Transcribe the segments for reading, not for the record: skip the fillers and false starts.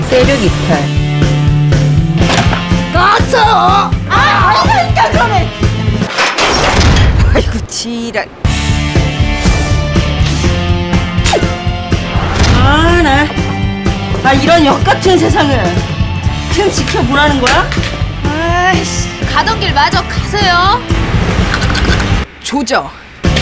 세력 이탈. 가서! 그러니까 그러네! 아이고 지랄. 나 이런 역같은 세상을 그냥 지켜보라는 거야? 아이씨, 가던 길 마저 가세요. 조져.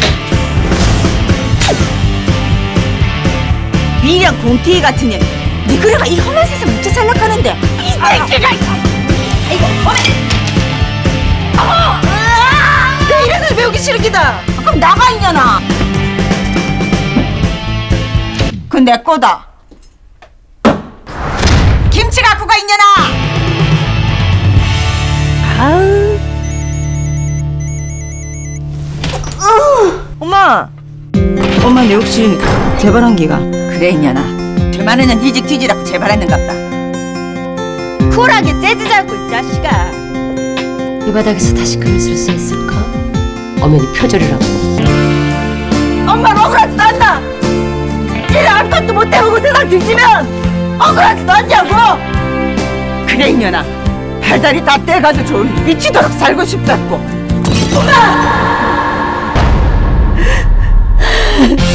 미랑 곰탱이 같은 애. 네 그래가 이 험한 세상 묻혀 살락하는데 이 새끼가. 아이고 어메. 내 이래서 배우기 싫은 기다. 그럼 나가 있냐나. 그건 내 거다. 김치 갖고 가 있냐나. 아우. 엄마 내 혹시 재발한 기가 그래 있냐나. 대만에는 일찍 뒤지라고 재발했는갑다. 쿨하게 재즈 잡고 이 자식아. 이 바닥에서 다시 글을 쓸 수 있을까? 엄연히 표절이라고. 엄마는 억울하지도 않나. 일 아무것도 못해보고 세상 뒤지면 억울하지도 않냐고. 그래 있냐나. 발다리 다 떼가지고 좋으니 미치도록 살고 싶다고. 엄마!